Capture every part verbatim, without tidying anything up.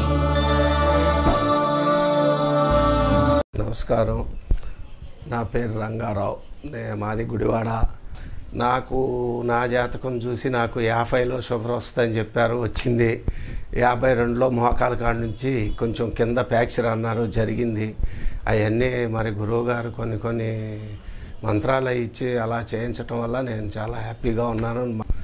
నమస్కారం, నా పేరు రంగారావు, మాది గుడివాడ. నాకు నా జాతకం చూసి నాకు యాభైలో షుగర్ వస్తుందని చెప్పారు, వచ్చింది. యాభై రెండులో మోకాల కాడ నుంచి కొంచెం కింద ఫ్రాక్చర్ అన్నారు, జరిగింది. అవన్నీ మరి గురువుగారు కొన్ని కొన్ని మంత్రాలు ఇచ్చి అలా చేయించడం వల్ల నేను చాలా హ్యాపీగా ఉన్నాను.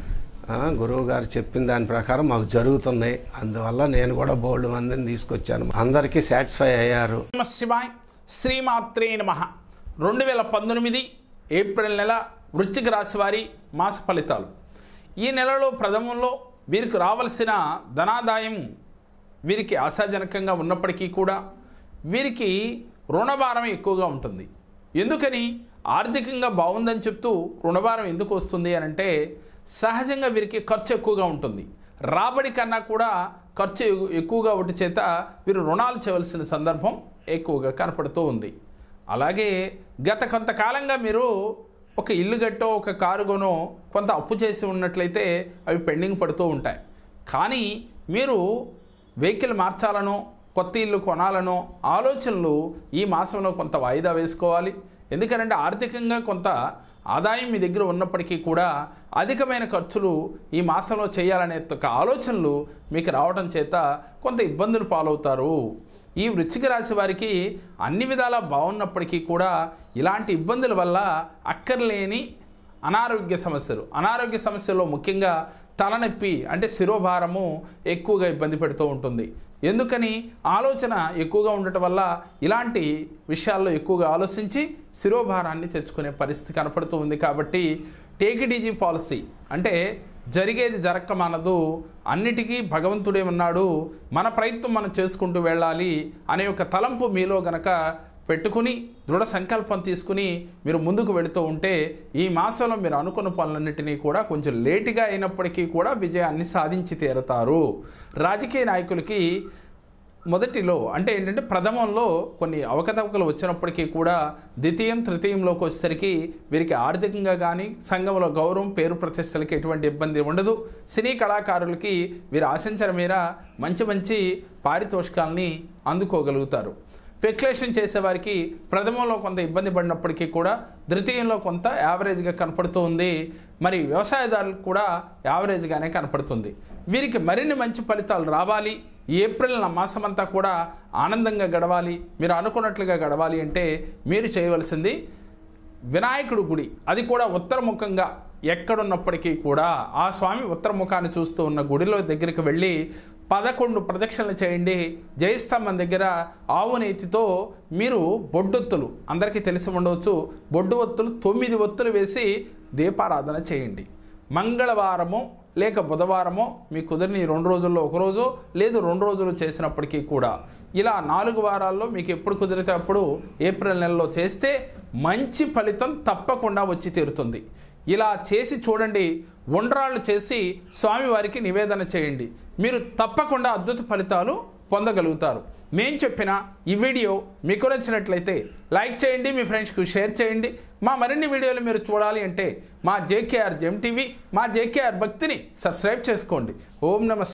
గురువు గారు చెప్పిన దాని ప్రకారం మాకు జరుగుతున్నాయి. అందువల్ల నేను కూడా బోల్డ్ మందిని తీసుకొచ్చాను, అందరికీ సాటిస్ఫై అయ్యారు. శివాయ్ శ్రీమాత్రే నమః. రెండు వేల పంతొమ్మిది ఏప్రిల్ నెల వృశ్చిక రాశి వారి మాస ఫలితాలు. ఈ నెలలో ప్రథమంలో వీరికి రావలసిన ధనాదాయం వీరికి ఆశాజనకంగా ఉన్నప్పటికీ కూడా వీరికి రుణభారం ఎక్కువగా ఉంటుంది. ఎందుకని? ఆర్థికంగా బాగుందని చెప్తూ రుణభారం ఎందుకు వస్తుంది అని అంటే, సహజంగా వీరికి ఖర్చు ఎక్కువగా ఉంటుంది. రాబడి కన్నా కూడా ఖర్చు ఎక్కువగా ఒకటి చేత వీరు రుణాలు చేయవలసిన సందర్భం ఎక్కువగా కనపడుతూ ఉంది. అలాగే గత కొంతకాలంగా మీరు ఒక ఇల్లు గట్టో ఒక కారు కొనో కొంత అప్పు చేసి ఉన్నట్లయితే అవి పెండింగ్ పడుతూ ఉంటాయి. కానీ మీరు వెహికల్ మార్చాలనో కొత్త ఇల్లు కొనాలనో ఆలోచనలు ఈ మాసంలో కొంత వాయిదా వేసుకోవాలి. ఎందుకంటే ఆర్థికంగా కొంత ఆదాయం మీ దగ్గర ఉన్నప్పటికీ కూడా అధికమైన ఖర్చులు ఈ మాసంలో చేయాలనే ఒక ఆలోచనలు మీకు రావడం చేత కొంత ఇబ్బందులు పాలవుతారు. ఈ వృశ్చిక రాశి వారికి అన్ని విధాలా బాగున్నప్పటికీ కూడా ఇలాంటి ఇబ్బందుల వల్ల అక్కర్లేని అనారోగ్య సమస్యలు అనారోగ్య సమస్యల్లో ముఖ్యంగా తలనొప్పి అంటే శిరోభారము ఎక్కువగా ఇబ్బంది పెడుతూ ఉంటుంది. ఎందుకని? ఆలోచన ఎక్కువగా ఉండటం వల్ల ఇలాంటి విషయాల్లో ఎక్కువగా ఆలోచించి శిరోభారాన్ని తెచ్చుకునే పరిస్థితి కనపడుతూ ఉంది. కాబట్టి టేక్ ఇట్ ఈజీ పాలసీ అంటే జరిగేది జరక్క మనదు, అన్నిటికీ భగవంతుడే ఉన్నాడు, మన ప్రయత్నం మనం చేసుకుంటూ వెళ్ళాలి అనే ఒక తలంపు మీలో గనక పెట్టుకుని దృఢ సంకల్పం తీసుకుని మీరు ముందుకు వెళుతూ ఉంటే ఈ మాసంలో మీరు అనుకున్న పనులన్నింటినీ కూడా కొంచెం లేటుగా అయినప్పటికీ కూడా విజయాన్ని సాధించి తీరుతారు. రాజకీయ నాయకులకి మొదటిలో అంటే ఏంటంటే ప్రథమంలో కొన్ని అవకతవకలు వచ్చినప్పటికీ కూడా ద్వితీయం తృతీయంలోకి వచ్చేసరికి వీరికి ఆర్థికంగా కానీ సంఘంలో గౌరవం పేరు ప్రతిష్టలకి ఎటువంటి ఇబ్బంది ఉండదు. సినీ కళాకారులకి వీరు ఆశించిన మేర మంచి మంచి పారితోషికాలని అందుకోగలుగుతారు. స్పెక్యులేషన్ చేసేవారికి ప్రథమంలో కొంత ఇబ్బంది పడినప్పటికీ కూడా ద్వితీయంలో కొంత యావరేజ్గా కనపడుతూ ఉంది. మరి వ్యవసాయదారులకు కూడా యావరేజ్గానే కనపడుతుంది. వీరికి మరిన్ని మంచి ఫలితాలు రావాలి, ఏప్రిల్ మాసమంతా కూడా ఆనందంగా గడవాలి, మీరు అనుకున్నట్లుగా గడవాలి అంటే మీరు చేయవలసింది వినాయకుడు గుడి, అది కూడా ఉత్తరముఖంగా ఎక్కడున్నప్పటికీ కూడా ఆ స్వామి ఉత్తరముఖాన్ని చూస్తూ ఉన్న గుడిలో దగ్గరికి వెళ్ళి పదకొండు ప్రదక్షిణలు చేయండి. జయస్తంభం దగ్గర ఆవు నేతితో మీరు బొడ్డొత్తులు, అందరికీ తెలిసి ఉండవచ్చు, బొడ్డు ఒత్తులు తొమ్మిది ఒత్తులు వేసి దీపారాధన చేయండి. మంగళవారము లేక బుధవారమో మీ కుదిరిని రెండు రోజుల్లో ఒక రోజు లేదు రెండు రోజులు చేసినప్పటికీ కూడా ఇలా నాలుగు వారాల్లో మీకు ఎప్పుడు కుదిరితే అప్పుడు ఏప్రిల్ నెలలో చేస్తే మంచి ఫలితం తప్పకుండా వచ్చి తీరుతుంది. ఇలా చేసి చూడండి, ఉండ్రాళ్ళు చేసి స్వామివారికి నివేదన చేయండి, మీరు తప్పకుండా అద్భుత ఫలితాలు పొందగలుగుతారు. మేము చెప్పిన ఈ వీడియో మీకు నచ్చినట్లయితే లైక్ చేయండి, మీ ఫ్రెండ్స్కి షేర్ చేయండి. మా మరిన్ని వీడియోలు మీరు చూడాలి అంటే మా జేకేఆర్ జెమ్ టీవీ, మా జేకేఆర్ భక్తిని సబ్స్క్రైబ్ చేసుకోండి. ఓం నమస్తే.